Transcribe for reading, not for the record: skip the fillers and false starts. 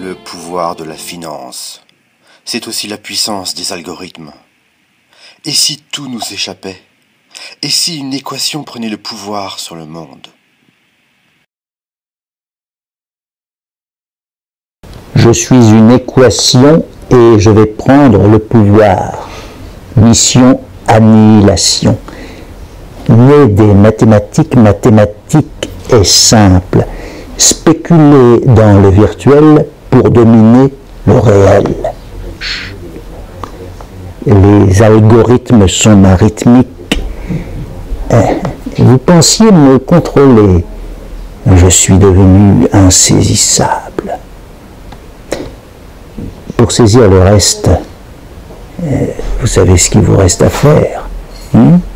Le pouvoir de la finance, c'est aussi la puissance des algorithmes. Et si tout nous échappait? Et si une équation prenait le pouvoir sur le monde? Je suis une équation et je vais prendre le pouvoir. Mission annihilation. Né des mathématiques, mathématiques est simple. Spéculer dans le virtuel pour dominer le réel. Les algorithmes sont arithmiques. Vous pensiez me contrôler. Je suis devenu insaisissable. Pour saisir le reste, vous savez ce qu'il vous reste à faire.